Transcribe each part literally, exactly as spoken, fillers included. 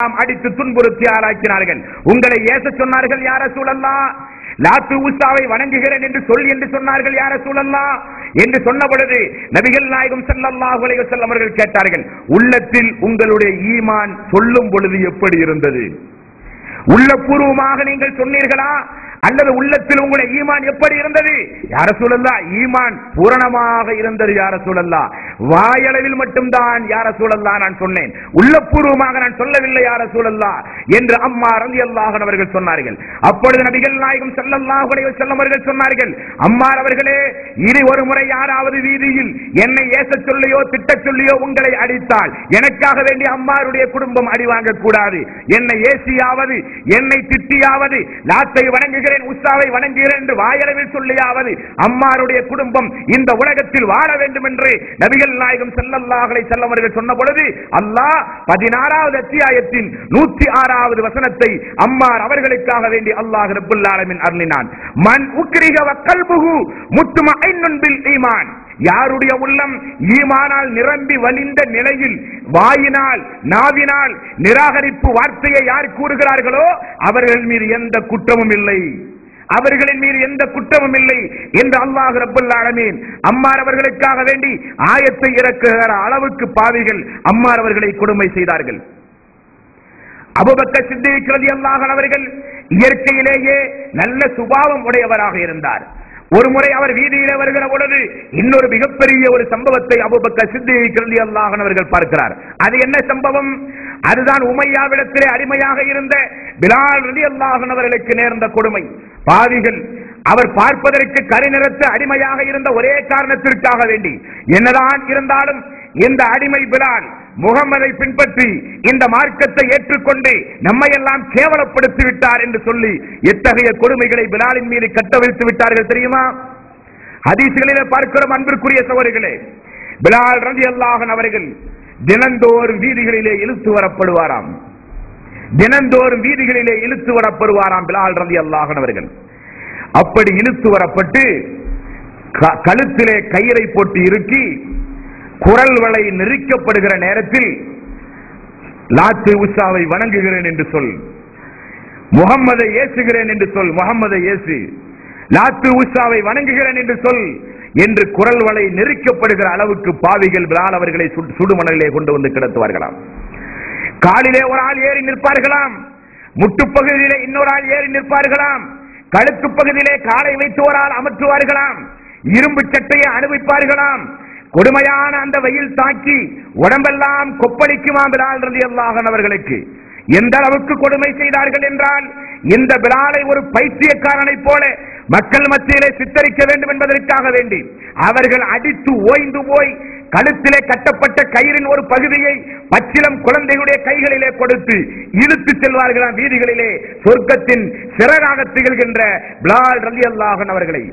அடித்து துன்புறுத்தி ஆளாக்கினார்கள். உங்களை ஏச சொன்னார்கள் யா ரசூலல்லாஹ், லாத்து உஸ்ஸாவை வணங்குகிறேன் என்று சொல் என்று சொன்னார்கள் யா ரசூலல்லாஹ் என்று சொன்ன பொழுது நபிகள் நாயகம் ஸல்லல்லாஹு அலைஹி வஸல்லம் அவர்கள் கேட்டார்கள், உள்ளத்தில் உங்களுடைய ஈமான் சொல்லும் பொழுது எப்படி இருந்தது? உள்ளபூர்வமாக நீங்கள் சொன்னீர்களா அல்லது உள்ளத்தில் உங்களுடைய ஈமான் எப்படி இருந்தது? யா ரசூலல்லாஹ், ஈமான் பூரணமாக இருந்தது யா ரசூலல்லாஹ், வாயளவில் மட்டும்தான் யா ரசூலல்லாஹ் நான் சொன்னேன், உள்ளபூர்வமாக நான் சொல்லவில்லை யா ரசூலல்லாஹ் என்று அம்மார் ரலியல்லாஹு அன்ஹு அவர்கள் சொன்னார்கள். அப்பொழுது நபிகள் நாயகம் ஸல்லல்லாஹு அலைஹி வஸல்லம் அவர்கள் சொன்னார்கள், அம்மார் அவர்களே, இனி ஒரு முறை யாராவது வீதியில் என்னை ஏசச் சொல்லியோ திட்டச் சொல்லியோ உங்களை அடித்தால் எனக்காக வேண்டிய அம்மாருடைய குடும்பம் அடி வாங்க கூடாது. என்னை ஏசியாவது என்னை திட்டியாவது லாத்தை வணங்குகிறேன் உஸ்ஸாவை வணங்குகிறேன் என்று வாயளவில் சொல்லியாவது அம்மாருடைய குடும்பம் இந்த உலகத்தில் வாழ வேண்டும் என்று நபிகள் நாயகம் ஸல்லல்லாஹு அலைஹி வஸல்லம் அவர்கள் சொன்ன பொழுது அல்லாஹ் பதினாறாவது அத்தியாயத்தின் நூற்றி ஆறாவது வசனத்தை அம்மார் அவர்களுக்காக வேண்டி அல்லாஹ் ரப்பல் ஆலமீன் அருளினான். மன் உக்ரிஹ வ கல்புஹு முத்மஇன்னுன் பில் ஈமான், யாருடைய உள்ளம் ஈமானால் நிரம்பி வலிந்த நிலையில் வாயினால் நாவினால் நிராகரிப்பு வார்த்தையை யார் கூறுகிறார்களோ அவர்கள் மீது எந்த குற்றமும் இல்லை, அவர்களின் மீது எந்த குற்றமும் இல்லை என்று அல்லாஹ் ரப்பல் ஆலமீன் அம்மார் அவர்களுக்காக வேண்டி ஆயத்தை இறக்குகிற அளவுக்கு பாவிகள் அம்மார் அவர்களை கொடுமை செய்தார்கள். அபூபக்கர் சித்திக் ரலியல்லாஹு அன்ஹு அவர்கள் இயற்கையிலேயே நல்ல சுபாவம் உடையவராக இருந்தார். ஒரு முறை அவர் வீதியிலே வருகிற பொழுது இன்னொரு மிகப்பெரிய ஒரு சம்பவத்தை அபூபக்கர் சித்திக் ரலியல்லாஹு அன்ஹு அவர்கள் பார்க்கிறார். அது என்ன சம்பவம்? அதுதான் உமையாவிடத்திலே அடிமையாக இருந்த பிலால் ரலியல்லாஹு அன்ஹு அவர்களுக்கு நேர்ந்த கொடுமை. பாவிகள் அவர் பார்ப்பதற்கு கரிநிறத்து அடிமையாக இருந்த ஒரே காரணத்திற்காக வேண்டி என்னதான் இருந்தாலும் இந்த அடிமை பிலால் முகம்மதை பின்பற்றி இந்த மார்க்கத்தை ஏற்றுக்கொண்டு நம்மை எல்லாம் கேவலப்படுத்தி விட்டார் என்று சொல்லி எத்தகைய கொடுமைகளை பிலாலின் மீது கட்டவிழ்த்து விட்டார்கள் தெரியுமா? ஹதீஸ்களிலே பார்க்கிறோம் அன்பிற்குரிய சகோதரர்களே, பிலால் ரலியல்லாஹு அன்ஹு அவர்கள் தினந்தோறும் வீதிகளிலே இழுத்து வரப்படுவாராம், தினந்தோறும் வீதிகளிலே இழுத்து வரப்படுவாராம் பிலால் ரலியல்லாஹு அன்ஹு அவர்கள். அப்படி இழுத்து வரப்பட்டு கழுத்திலே கயிறை போட்டு இறுக்கி குரல் வளை நெரிக்கப்படுகிற நேரத்தில் லாத்து உஸ்ஸாவை வணங்குகிறேன் என்று சொல், முகம்மதை ஏசுகிறேன் என்று சொல், முகம்மதை ஏசு, லாத்து உஸ்ஸாவை வணங்குகிறேன் என்று சொல் என்று குரல் வளை நெரிக்கப்படுகிற அளவுக்கு பாவிகள் பிலால் அவர்களை சுடுமணலிலே கொண்டு வந்து கிடத்துவார்களாம். காலிலே ஒரு ஆள் ஏறி நிற்பார்களாம், முட்டுப்பகுதியிலே இன்னொரு ஆள் ஏறி நிற்பார்களாம், கழுத்து பகுதியிலே காலை வைத்து ஒரு ஆள் அமற்றுவார்களாம், இரும்பு சட்டையை அனுபவிப்பார்களாம். கொடுமையான அந்த வெயில் தாக்கி உடம்பெல்லாம் கொப்பளிக்குமா பிலால் ரலியல்லாஹு அன்ஹு அவர்களுக்கு. எந்த அளவுக்கு கொடுமை செய்தார்கள் என்றால் இந்த பிலாலை ஒரு பைத்தியக்காரனை போல மக்கள் மத்தியிலே சித்தரிக்க வேண்டும் என்பதற்காக வேண்டி அவர்கள் அடித்து ஓய்ந்து போய் கழுத்திலே கட்டப்பட்ட கயிறின் ஒரு பகுதியை பச்சிலம் குழந்தைகளுடைய கைகளிலே கொடுத்து இழுத்து செல்வார்களாம் வீதிகளிலே சொர்க்கத்தின் சிறகாக திகழ்கின்ற பிலால் ரலியல்லாஹு அன்ஹு அவர்களை.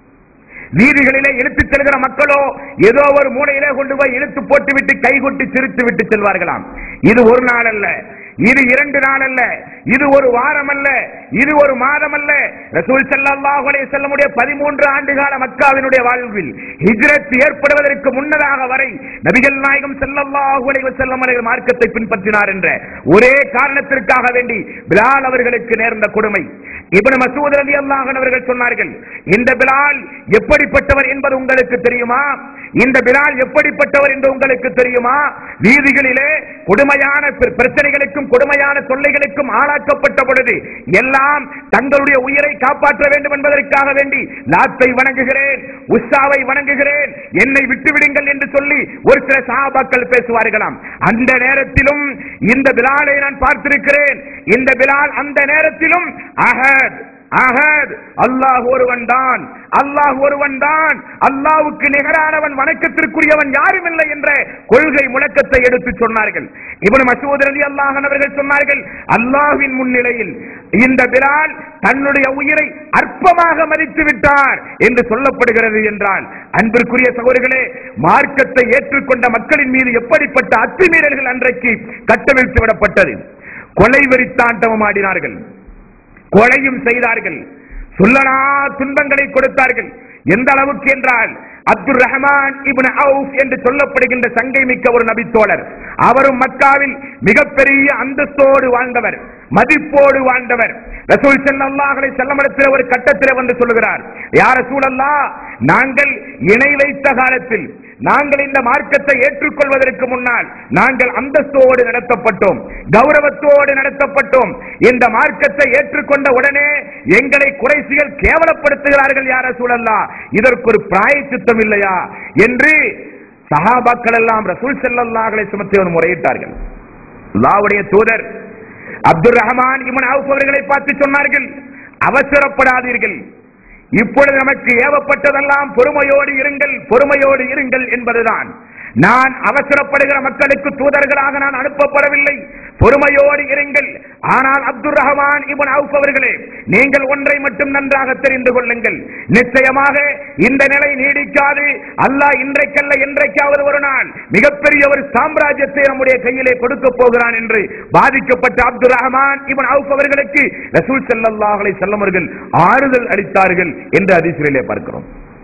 வீதிகளிலே இழுத்து செல்கிற மக்களோ ஏதோ ஒரு மூலையிலே கொண்டு போய் இழுத்து போட்டு விட்டு கை கொட்டி சிரித்து விட்டு செல்வார்களாம். இது ஒரு நாள் அல்ல, இது இரண்டு நாள் அல்ல, இது ஒரு வாரம் அல்ல, இது ஒரு மாதம் அல்ல. ரசூல் ஸல்லல்லாஹு அலைஹி வஸல்லம் உடைய பதிமூன்று ஆண்டு கால மக்காவினுடைய வாழ்வில் ஹிஜ்ரத் ஏற்படுவதற்கு முன்னதாக வரை நபிகள் நாயகம் ஸல்லல்லாஹு அலைஹி வஸல்லம் அவர்கள் மார்க்கத்தை பின்பற்றினார் என்ற ஒரே காரணத்திற்காக வேண்டி பிலால் அவர்களுக்கு நேர்ந்த கொடுமை. இப்னு மஸ்ஊத் ரலியல்லாஹு அன்ஹு அவர்கள் சொன்னார்கள், இந்த பிலால் எப்படிப்பட்டவர் என்பது உங்களுக்கு தெரியுமா? இந்த பிலால் எப்படிப்பட்டவர் என்று உங்களுக்கு தெரியுமா? வீதிகளிலே கொடுமையான பிரச்சனைகளுக்கும் கொடுமையான தொல்லைகளுக்கும் ஆளாக்கப்பட்ட பொழுது எல்லாம் தங்களுடைய உயிரை காப்பாற்ற வேண்டும் என்பதற்காக வேண்டி லாத்தை வணங்குகிறேன், உஸ்ஸாவை வணங்குகிறேன், என்னை விட்டுவிடுங்கள் என்று சொல்லி ஒரு சில சஹாபாக்கள் பேசுவார்களாம். அந்த நேரத்திலும் இந்த பிலாலை நான் பார்த்திருக்கிறேன். இந்த பிலால் அந்த நேரத்திலும் அஹத் அஹத் அல்லாஹ் ஒருவன் தான், அல்லாஹ் ஒருவன் தான், அல்லாஹ்வுக்கு நிகரானவன் வணக்கத்திற்குரியவன் யாரும் இல்லை என்ற கொள்கை முழக்கத்தை எடுத்து சொன்னார்கள். இப்னு மஸ்ஊத் ரலியல்லாஹு அன்ஹு அவர்கள் சொன்னார்கள், அல்லாஹ்வின் முன்னிலையில் இந்த பிலால் தன்னுடைய உயிரை அற்பமாக மதித்து விட்டார் என்று சொல்லப்படுகிறது என்றால் அன்பிற்குரிய சகோதரர்களே, மார்க்கத்தை ஏற்றுக்கொண்ட மக்களின் மீது எப்படிப்பட்ட அத்துமீறல்கள் அன்றைக்கு கட்டவிழ்த்து விடப்பட்டது. கொலை வெறித்தாண்டவம் ஆடினார்கள், கொலையும் செய்தார்கள், சொல்லனா துன்பங்களை கொடுத்தார்கள். எந்த அளவுக்கு என்றால் அப்துல் ரஹ்மான் இப்னு அவுஃப் என்று சொல்லப்படுகின்ற சங்கை மிக்க ஒரு நபித்தோழர். அவரும் மக்காவில் மிகப்பெரிய அந்தஸ்தோடு வாழ்ந்தவர், மதிப்போடு வாழ்ந்தவர். ரசூல் ஸல்லல்லாஹு அலைஹி வஸல்லம் இடத்தில் ஒரு கட்டத்தில் வந்து சொல்லுகிறார், யா ரசூலல்லாஹ், நாங்கள் இணை வைத்த காலத்தில், நாங்கள் இந்த மார்க்கத்தை ஏற்றுக்கொள்வதற்கு முன்னால் நாங்கள் அந்தஸ்தோடு நடத்தப்பட்டோம், கௌரவத்தோடு நடத்தப்பட்டோம். இந்த மார்க்கத்தை ஏற்றுக்கொண்ட உடனே எங்களை குறைசிகள் கேவலப்படுத்துகிறார்கள், யா ரசூலல்லாஹ், இதற்கு ஒரு பிராயச்சித்தம் இல்லையா என்று சஹாபாக்கள் எல்லாம் ரசூல் ஸல்லல்லாஹு அலைஹி வஸல்லம் முறையிட்டார்கள். அல்லாஹ்வுடைய தூதர் அப்துல் ரஹ்மான் இப்னு அவுஃப் அவர்களை பார்த்து சொன்னார்கள், அவசரப்படாதீர்கள், இப்பொழுது நமக்கு ஏவப்பட்டதெல்லாம் பொறுமையோடு இருங்கள், பொறுமையோடு இருங்கள் என்பதுதான். நான் அவசரப்படுகிற மக்களுக்கு தூதர்களாக நான் அனுப்பப்படவில்லை, பொறுமையோடு இருங்கள். ஆனால் அப்துல் ரஹ்மான் இப்னு அவுஃப் அவர்களே, நீங்கள் ஒன்றை மட்டும் நன்றாக தெரிந்து கொள்ளுங்கள், நிச்சயமாக இந்த நிலை நீடிக்காது. அல்லாஹ் இன்றைக்கல்ல என்றைக்காவது ஒரு நாள் மிகப்பெரிய ஒரு சாம்ராஜ்யத்தை நம்முடைய கையிலே கொடுக்க போகிறான் என்று பாதிக்கப்பட்ட அப்துல் ரஹ்மான் இப்னு அவுஃப் அவர்களுக்கு ரசூல் ஸல்லல்லாஹு அலைஹி வஸல்லம் அவர்கள் ஆறுதல் அளித்தார்கள் என்று ஹதீஸிலே பார்க்கிறோம்.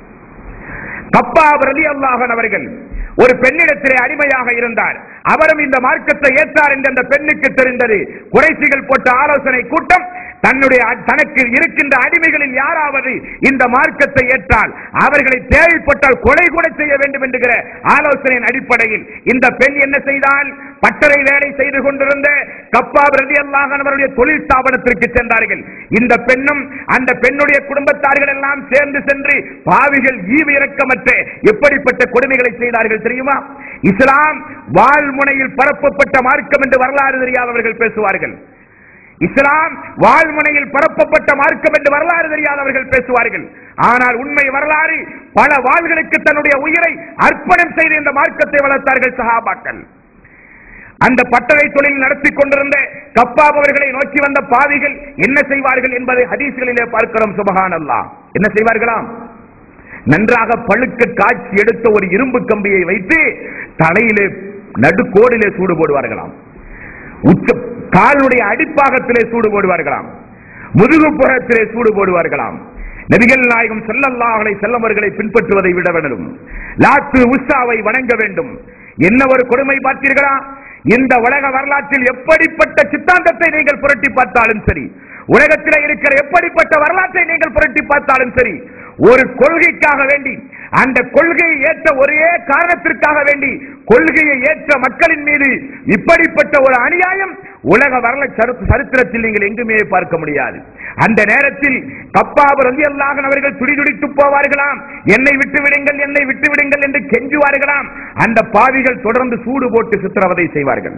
கப்பாப் ரலியல்லாஹு அன்ஹு அவர்கள் ஒரு பெண்ணிடத்திலே அடிமையாக இருந்தார். அவரும் இந்த மார்க்கத்தை ஏற்றார் என்று அந்த பெண்ணுக்கு தெரிந்தது. குறைசிகள் போட்ட ஆலோசனை கூட்டம், தன்னுடைய தனக்கு இருக்கின்ற அடிமைகளில் யாராவது இந்த மார்க்கத்தை ஏற்றால் அவர்களை தேவைப்பட்டால் கொலை கூட செய்ய வேண்டும் என்கிற ஆலோசனையின் அடிப்படையில் இந்த பெண் என்ன செய்தால், பட்டறை வேலை செய்து கொண்டிருந்த கப்பாப் ரலியல்லாஹு அன்ஹு அவருடைய தொழில் ஸ்தாபனத்திற்கு சென்றார்கள். இந்த பெண்ணும் அந்த பெண்ணுடைய குடும்பத்தார்கள் எல்லாம் சேர்ந்து சென்று பாவிகள் ஈவு இரக்கமற்ற எப்படிப்பட்ட கொடுமைகளை செய்தார்கள் தெரியுமா? இஸ்லாம் வாழ்முனையில் பரப்பப்பட்ட மார்க்கம் என்று வரலாறு தெரியாதவர்கள் பேசுவார்கள். இஸ்லாம் வாழ்முனையில் பரப்பப்பட்ட மார்க்கம் என்று வரலாறு தெரியாதவர்கள் பேசுவார்கள். ஆனால் உண்மை வரலாறு, பல வாள்களுக்கு தன்னுடைய உயிரை அர்ப்பணம் செய்து இந்த மார்க்கத்தை வளர்த்தார்கள் சஹாபாக்கள். அந்த பட்டறை தொழில் நடத்தி கொண்டிருந்த கப்பாப் அவர்களை நோக்கி வந்த பாவிகள் என்ன செய்வார்கள் என்பதை ஹதீஸ்களிலே பார்க்கிறோம். சுப்ஹானல்லாஹ், என்ன செய்வார்களாம்? நன்றாக பழுக்க காட்சி எடுத்த ஒரு இரும்பு கம்பியை வைத்து தலையிலே நடுக்கோடிலே சூடு போடுவார்களாம், உச்ச காலுடைய அடிப்பாகத்திலே சூடு போடுவார்களாம், முதுகுப்புறத்திலே சூடு போடுவார்களாம். நபிகள் நாயகம் ஸல்லல்லாஹு அலைஹி வஸல்லம் அவர்களை பின்பற்றுவதை விட வேண்டும், லாத்து உஸ்ஸாவை வணங்க வேண்டும். என்ன ஒரு கொடுமை பார்த்தீர்களா? இந்த உலக வரலாற்றில் எப்படிப்பட்ட சித்தாந்தத்தை நீங்கள் புரட்டி பார்த்தாலும் சரி, உலகத்தில் இருக்கிற எப்படிப்பட்ட வரலாற்றை நீங்கள் புரட்டி பார்த்தாலும் சரி, ஒரு கொள்கைக்காக வேண்டி, அந்த கொள்கையை ஏற்ற ஒரே காரணத்திற்காக வேண்டி கொள்கையை ஏற்ற மக்களின் மீது இப்படிப்பட்ட ஒரு அநியாயம் உலக வரலாற்று சரித்திரத்தில் நீங்கள் எங்குமே பார்க்க முடியாது. அந்த நேரத்தில் கப்பாப் ரலியல்லாஹு அன்ஹு அவர்கள் துடிதுடித்து போவார்களாம், என்னை விட்டு விடுங்கள், என்னை விட்டு விடுங்கள் என்று கெஞ்சுவார்களாம். அந்த பாவிகள் தொடர்ந்து சூடு போட்டு சித்திரவதை செய்வார்கள்.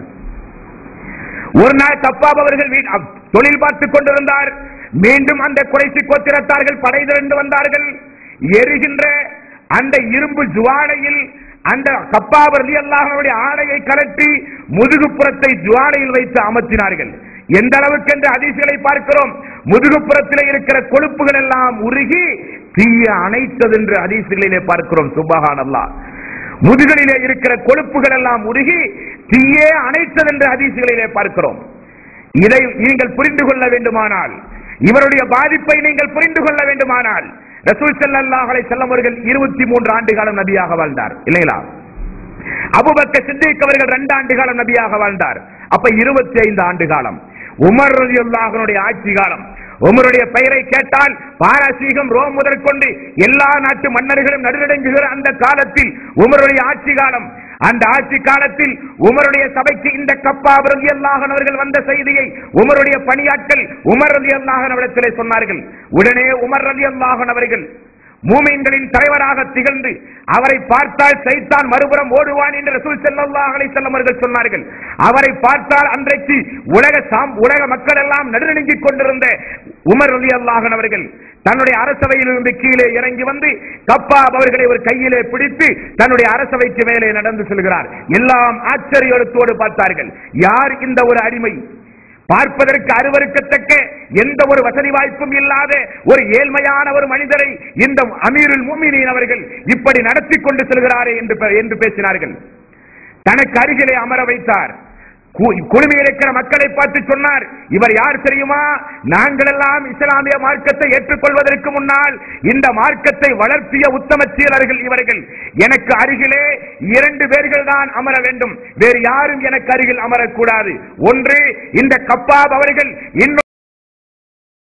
ஒரு நாள் கப்பாப் அவர்கள் தொழில் பார்த்துக் கொண்டிருந்தார். மீண்டும் அந்த குறைசி கோத்திரத்தார்கள் படை திரண்டு வந்தார்கள். எரிகின்ற அந்த இரும்பு ஜுவாலையில் அந்த கப்பாப் ரலியல்லாஹு அன்ஹுடைய ஆடையை கலட்டி முதுகுப்புறத்தை ஜுவாலையில் வைத்து அமர்த்தினார்கள். எந்த அளவுக்கு என்று ஹதீஸ்களை பார்க்கிறோம். முதுகுப்புறத்திலே இருக்கிற கொழுப்புகள் எல்லாம் உருகி தீய அணைத்தது என்று ஹதீஸ்களிலே பார்க்கிறோம். சுப்ஹானல்லாஹ், முதுகளிலே இருக்கிற கொழுப்புகள் எல்லாம் உருகி தீயே அணைத்தது என்று ஹதீஸ்களிலே பார்க்கிறோம். இதை நீங்கள் புரிந்து கொள்ள வேண்டுமானால், இவருடைய பாதிப்பை நீங்கள் புரிந்து கொள்ள வேண்டுமானால், ரசூல் ஸல்லல்லாஹு அலைஹி வஸல்லம் அவர்கள் இருபத்தி மூன்று ஆண்டு காலம் நபியாக வாழ்ந்தார் இல்லைங்களா? அபூபக்கர் சித்திக் அவர்கள் இரண்டு ஆண்டு காலம் நபியாக வாழ்ந்தார். அப்ப இருபத்தி ஐந்து ஆண்டு காலம். உமர் ரலியல்லாஹு அன்ஹுடைய ஆட்சி காலம். உமருடைய பெயரை கேட்டால் பாரசீகம், ரோம் முதல் கொண்டு எல்லா நாட்டு மன்னர்களும் நடுநடுங்குகிற அந்த காலத்தில் உமருடைய ஆட்சி காலம். அந்த ஆட்சி காலத்தில் உமருடைய சபைக்கு இந்த கப்பாப் ரலியல்லாஹு அன்ஹு அவர்கள் வந்த செய்தியை உமருடைய பணியாட்கள் உமர் ரலியல்லாஹு அன்ஹு அவரிடத்திலே சொன்னார்கள். உடனே உமர் ரலியல்லாஹு அன்ஹு அவர்கள் மூமின்களின் தலைவராக திகழ்ந்து அவரை பார்த்தால் சைத்தான் மறுபுறம் ஓடுவான் என்று ரசூல் ஸல்லல்லாஹு அலைஹி வஸல்லம் அவர்கள் சொன்னார்கள். அவரை பார்த்தால் அன்றைக்கு உலக உலக மக்கள் எல்லாம் நடுநடுங்கிக் கொண்டிருந்த உமர் ரலியல்லாஹு அன்ஹு அவர்கள் தன்னுடைய அரசவையில் இருந்து கீழே இறங்கி வந்து கப்பாப் அவர்களை ஒரு கையிலே பிடித்து தன்னுடைய அரசவைக்கு மேலே நடந்து செல்கிறார். எல்லாம் ஆச்சரியத்தோடு பார்த்தார்கள். யார் இந்த ஒரு அடிமை? பார்ப்பதற்கு அருவருக்கத்தக்க எந்த ஒரு வசதி வாய்ப்பும் இல்லாத ஒரு ஏழ்மையான ஒரு மனிதரை இந்த அமீருல் முஃமினீன் அவர்கள் இப்படி நடத்தி கொண்டு செல்கிறாரே என்று பேசினார்கள். தனக்கு அருகிலே அமர வைத்தார். குழுமி இருக்கிற மக்களை பார்த்து சொன்னார், இவர் யார் தெரியுமா? நாங்கள் எல்லாம் இஸ்லாமிய மார்க்கத்தை ஏற்றுக்கொள்வதற்கு முன்னால் இந்த மார்க்கத்தை வளர்த்திய உத்தம சீலர்கள் இவர்கள். எனக்கு அருகிலே இரண்டு பேர்கள் தான் அமர வேண்டும், வேறு யாரும் எனக்கு அருகில் அமரக்கூடாது. ஒன்று இந்த கப்பாப் அவர்கள், இன்னொரு